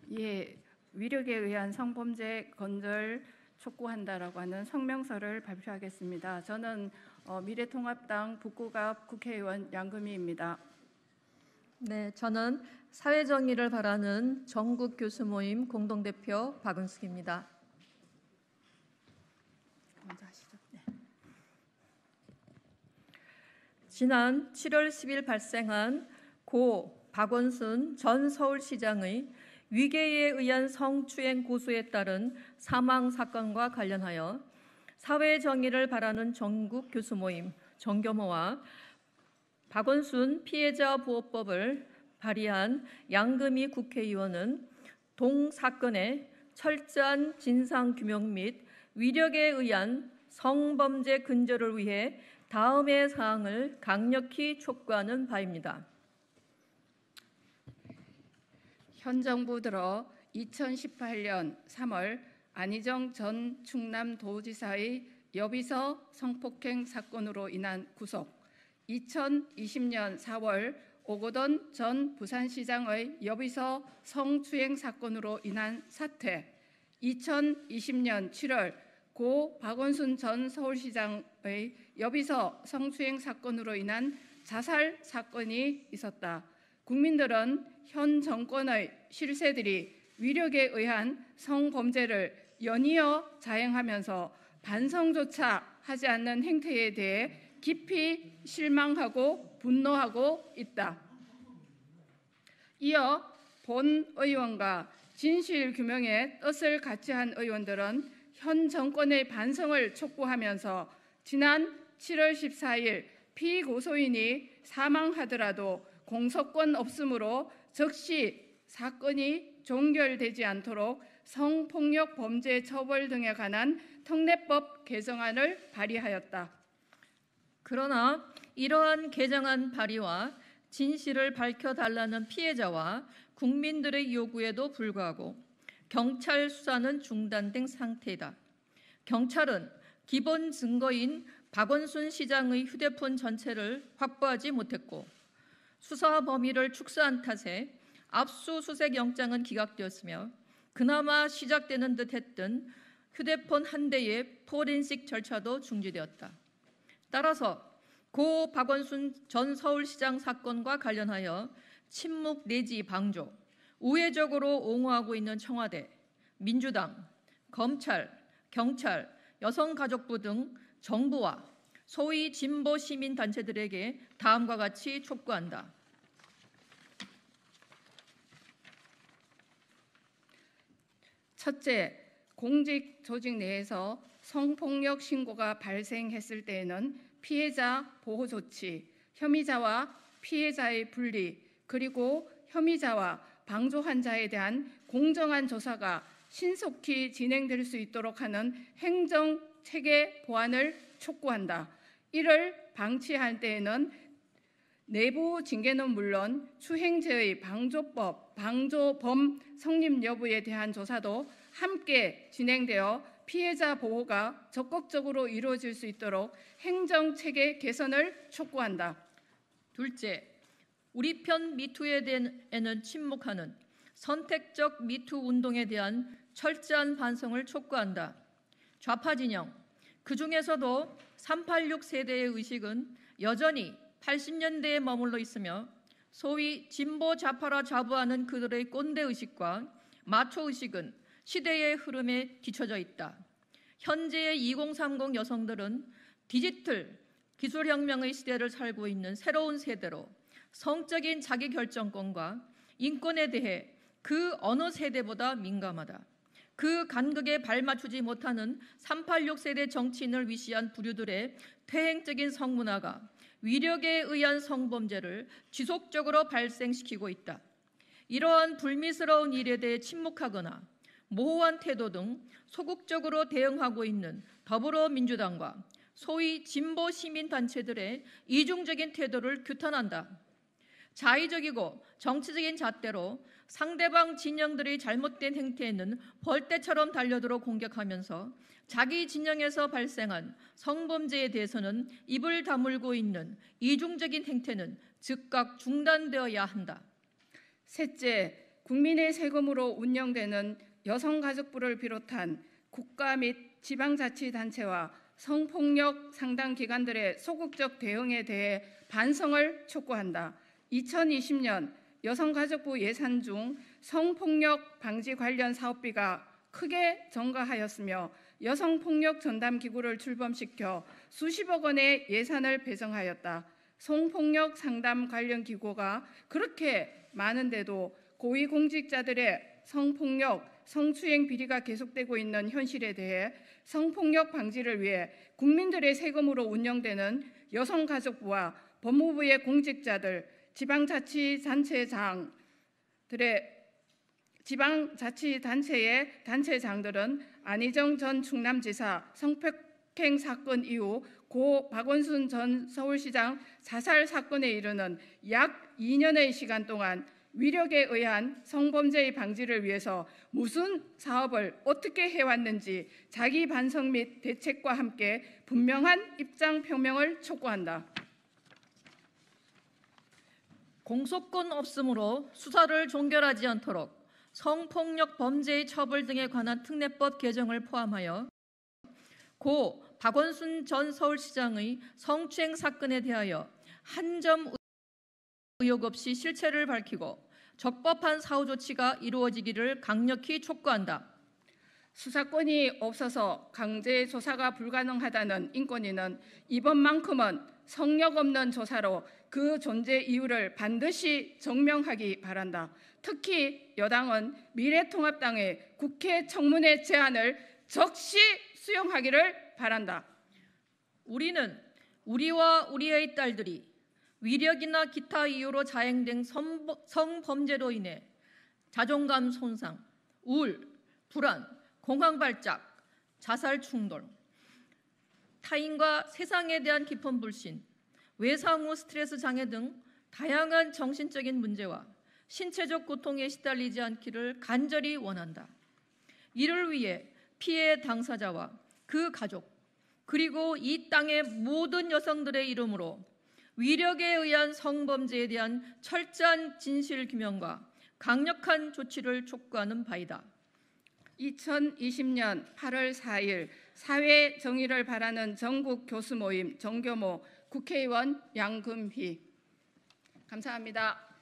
예, 위력에 의한 성범죄 건절 촉구한다라고 하는 성명서를 발표하겠습니다. 저는 미래통합당 북구갑 국회의원 양금희입니다. 네, 저는 사회정의를 바라는 전국교수모임 공동대표 박은숙입니다. 먼저 하시죠. 네. 지난 7월 10일 발생한 고 박원순 전 서울시장의 위계에 의한 성추행 고소에 따른 사망 사건과 관련하여 사회정의를 바라는 전국교수모임 정교모와 박원순 피해자 보호법을 발의한 양금희 국회의원은 동 사건의 철저한 진상규명 및 위력에 의한 성범죄 근절을 위해 다음의 사항을 강력히 촉구하는 바입니다. 현 정부 들어 2018년 3월 안희정 전 충남도지사의 여비서 성폭행 사건으로 인한 구속, 2020년 4월 오거돈 전 부산시장의 여비서 성추행 사건으로 인한 사퇴, 2020년 7월 고 박원순 전 서울시장의 여비서 성추행 사건으로 인한 자살 사건이 있었다. 국민들은 현 정권의 실세들이 위력에 의한 성범죄를 연이어 자행하면서 반성조차 하지 않는 행태에 대해 깊이 실망하고 분노하고 있다. 이어 본 의원과 진실규명의 뜻을 같이 한 의원들은 현 정권의 반성을 촉구하면서 지난 7월 14일 피고소인이 사망하더라도 공소권 없으므로 즉시 사건이 종결되지 않도록 성폭력 범죄 처벌 등에 관한 특례법 개정안을 발의하였다. 그러나 이러한 개정안 발의와 진실을 밝혀달라는 피해자와 국민들의 요구에도 불구하고 경찰 수사는 중단된 상태이다. 경찰은 기본 증거인 박원순 시장의 휴대폰 전체를 확보하지 못했고 수사 범위를 축소한 탓에 압수수색 영장은 기각되었으며 그나마 시작되는 듯 했던 휴대폰 한 대의 포렌식 절차도 중지되었다. 따라서 고 박원순 전 서울시장 사건과 관련하여 침묵 내지 방조, 우회적으로 옹호하고 있는 청와대, 민주당, 검찰, 경찰, 여성가족부 등 정부와 소위 진보 시민단체들에게 다음과 같이 촉구한다. 첫째, 공직 조직 내에서 성폭력 신고가 발생했을 때에는 피해자 보호 조치, 혐의자와 피해자의 분리, 그리고 혐의자와 방조 환자에 대한 공정한 조사가 신속히 진행될 수 있도록 하는 행정 체계 보완을 촉구한다. 이를 방치할 때에는 내부 징계는 물론 추행죄의 방조법, 방조범 성립 여부에 대한 조사도 함께 진행되어 피해자 보호가 적극적으로 이루어질 수 있도록 행정체계 개선을 촉구한다. 둘째, 우리 편 미투에 대해는 침묵하는 선택적 미투 운동에 대한 철저한 반성을 촉구한다. 좌파 진영, 그중에서도 386 세대의 의식은 여전히 80년대에 머물러 있으며 소위 진보 좌파라 자부하는 그들의 꼰대 의식과 마초 의식은 시대의 흐름에 뒤처져 있다. 현재의 2030 여성들은 디지털 기술혁명의 시대를 살고 있는 새로운 세대로 성적인 자기결정권과 인권에 대해 그 어느 세대보다 민감하다. 그 간극에 발맞추지 못하는 386 세대 정치인을 위시한 부류들의 퇴행적인 성문화가 위력에 의한 성범죄를 지속적으로 발생시키고 있다. 이러한 불미스러운 일에 대해 침묵하거나 모호한 태도 등 소극적으로 대응하고 있는 더불어민주당과 소위 진보 시민단체들의 이중적인 태도를 규탄한다. 자의적이고 정치적인 잣대로 상대방 진영들의 잘못된 행태에는 벌떼처럼 달려들어 공격하면서 자기 진영에서 발생한 성범죄에 대해서는 입을 다물고 있는 이중적인 행태는 즉각 중단되어야 한다. 셋째, 국민의 세금으로 운영되는 여성가족부를 비롯한 국가 및 지방자치단체와 성폭력 상담 기관들의 소극적 대응에 대해 반성을 촉구한다. 2020년 여성가족부 예산 중 성폭력 방지 관련 사업비가 크게 증가하였으며 여성폭력 전담 기구를 출범시켜 수십억 원의 예산을 배정하였다. 성폭력 상담 관련 기구가 그렇게 많은데도 고위공직자들의 성폭력, 성추행 비리가 계속되고 있는 현실에 대해 성폭력 방지를 위해 국민들의 세금으로 운영되는 여성가족부와 법무부의 공직자들, 지방자치단체의 단체장들은 안희정 전 충남지사 성폭행 사건 이후 고 박원순 전 서울시장 자살 사건에 이르는 약 2년의 시간 동안 위력에 의한 성범죄의 방지를 위해서 무슨 사업을 어떻게 해왔는지 자기 반성 및 대책과 함께 분명한 입장 표명을 촉구한다. 공소권 없음으로 수사를 종결하지 않도록 성폭력 범죄의 처벌 등에 관한 특례법 개정을 포함하여 고 박원순 전 서울시장의 성추행 사건에 대하여 한 점 의혹 없이 실체를 밝히고 적법한 사후 조치가 이루어지기를 강력히 촉구한다. 수사권이 없어서 강제 조사가 불가능하다는 인권위는 이번만큼은 성역 없는 조사로 그 존재 이유를 반드시 증명하기 바란다. 특히 여당은 미래통합당의 국회 청문회 제안을 적시 수용하기를 바란다. 우리는 우리와 우리의 딸들이 위력이나 기타 이유로 자행된 성범죄로 인해 자존감 손상, 우울, 불안, 공황 발작, 자살 충돌, 타인과 세상에 대한 깊은 불신, 외상 후 스트레스 장애 등 다양한 정신적인 문제와 신체적 고통에 시달리지 않기를 간절히 원한다. 이를 위해 피해 당사자와 그 가족, 그리고 이 땅의 모든 여성들의 이름으로 위력에 의한 성범죄에 대한 철저한 진실 규명과 강력한 조치를 촉구하는 바이다. 2020년 8월 4일 사회 정의를 바라는 전국 교수 모임 정교모 국회의원 양금희. 감사합니다.